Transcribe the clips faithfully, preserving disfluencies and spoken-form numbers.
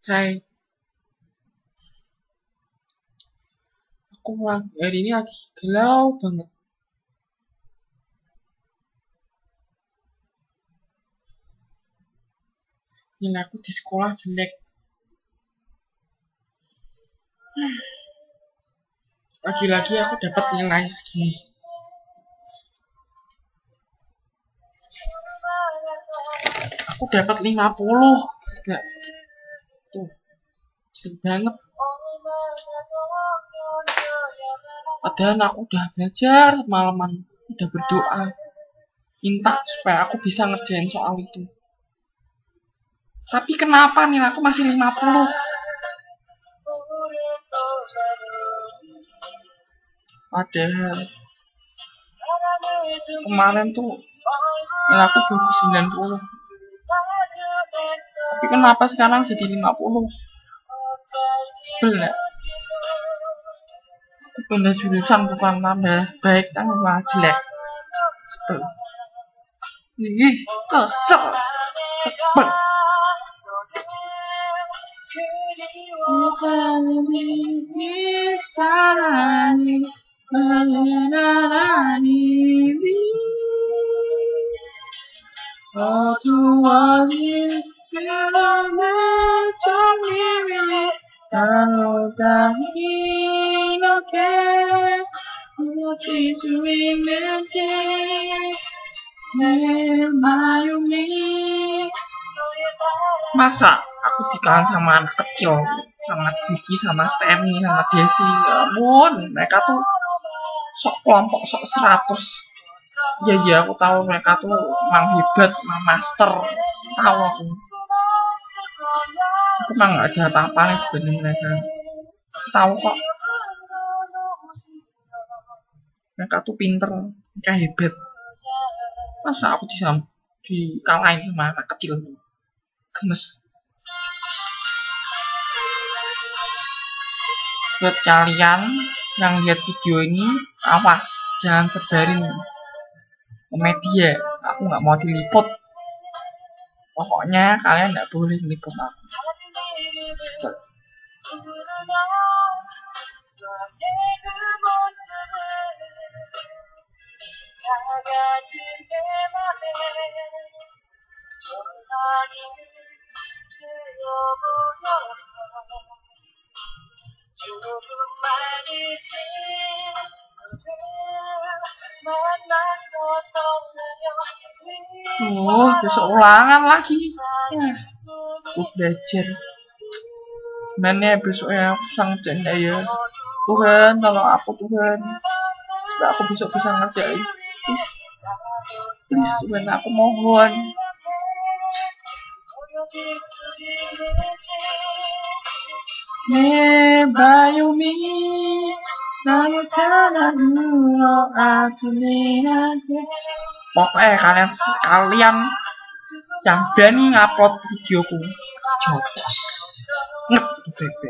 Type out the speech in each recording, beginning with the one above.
Hai, aku hari ini lagi galau banget. Nilai aku di sekolah jelek. Lagi-lagi aku dapat nilai segini. Aku dapat lima puluh. Enggak. Tuh, jelek banget. Padahal aku udah belajar semalaman, udah berdoa, minta supaya aku bisa ngerjain soal itu. Tapi kenapa nih aku masih lima puluh? Padahal kemarin tuh nilai aku bagus sembilan puluh. Tapi kenapa sekarang jadi lima puluh? Sebel gak? Aku pindah jurusan bukan tambah baik, tapi malah jelek. Sebel. Ih, kesel. Sebel. Bukan disalani mengenali oh Tuhan Tuhan trong mimili kalau tak oke Uci suing menti memayumi. Masa aku dikawan sama anak kecil, sama Vicky, sama Steny, sama Desi, ya ampun, mereka tuh sok kelompok, sok seratus. Ya ya aku tahu mereka tuh emang hebat, emang master, tahu aku. Aku emang gak ada apa-apanya dibanding mereka. Aku tahu kok. Mereka tuh pinter, mereka hebat. Masa aku bisa dikalahin sama anak kecil? Gemes. Buat kalian yang lihat video ini, awas jangan sebarin ke media. Aku nggak mau diliput. Pokoknya kalian nggak boleh meliput aku. Tuh, besok ulangan lagi. Ya, aku belajar. Mana besoknya aku sangat janda ya. Tuhan, tolong aku Tuhan. Supaya aku besok bisa ngerjain. Please, please Tuhan, aku mohon. Mebayumi namun cara dulu atulinake. Pokoknya kalian sekalian yang berani ngupload videoku jotos nget itu bebek.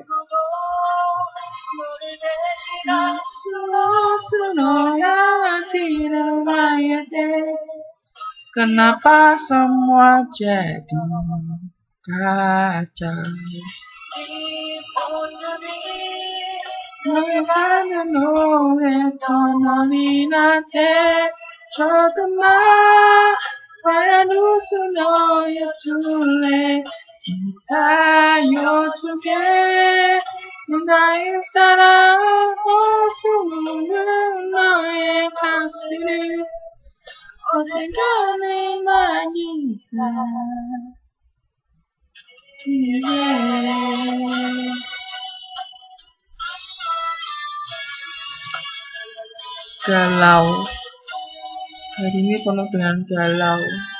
Kenapa semua jadi kacau? 나의 사랑 어수는 너의 가슴을 언젠가 내 마니가 galau. Hari ini penuh dengan galau.